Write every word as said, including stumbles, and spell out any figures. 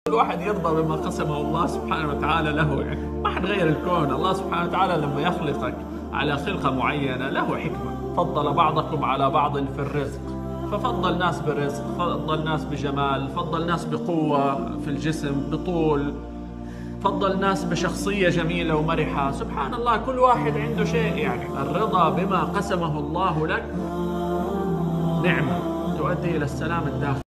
الواحد يرضى بما قسمه الله سبحانه وتعالى له، يعني ما حد غير الكون. الله سبحانه وتعالى لما يخلقك على خلقة معينة له حكمة. فضل بعضكم على بعض في الرزق، ففضل ناس برزق، فضل ناس بجمال، فضل ناس بقوة في الجسم، بطول، فضل ناس بشخصية جميلة ومرحة. سبحان الله، كل واحد عنده شيء. يعني الرضا بما قسمه الله لك نعمة تؤدي إلى السلام الداخلي.